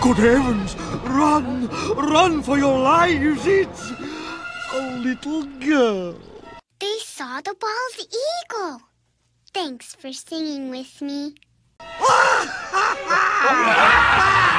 Good heavens! Run! Run for your lives! It's a little girl. They saw the bald eagle. Thanks for singing with me.